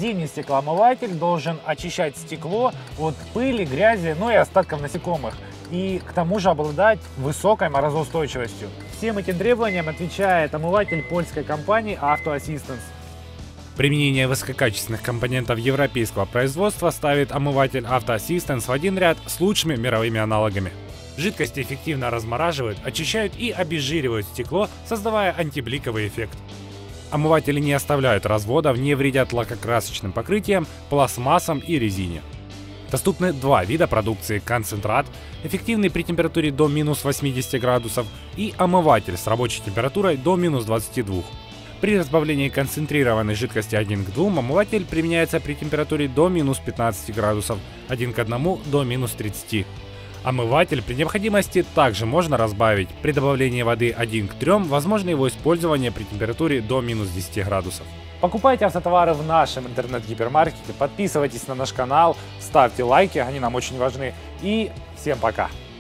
Зимний стеклоомыватель должен очищать стекло от пыли, грязи, ну и остатков насекомых. И к тому же обладать высокой морозоустойчивостью. Всем этим требованиям отвечает омыватель польской компании Auto Assistance. Применение высококачественных компонентов европейского производства ставит омыватель Auto Assistance в один ряд с лучшими мировыми аналогами. Жидкости эффективно размораживают, очищают и обезжиривают стекло, создавая антибликовый эффект. Омыватели не оставляют разводов, не вредят лакокрасочным покрытиям, пластмассам и резине. Доступны два вида продукции: концентрат, эффективный при температуре до минус 80 градусов, и омыватель с рабочей температурой до минус 22. При разбавлении концентрированной жидкости 1 к 2 омыватель применяется при температуре до минус 15 градусов, 1 к 1 до минус 30. Омыватель при необходимости также можно разбавить. При добавлении воды 1 к 3 возможно его использование при температуре до минус 10 градусов. Покупайте автотовары в нашем интернет-гипермаркете, подписывайтесь на наш канал, ставьте лайки, они нам очень важны. И всем пока!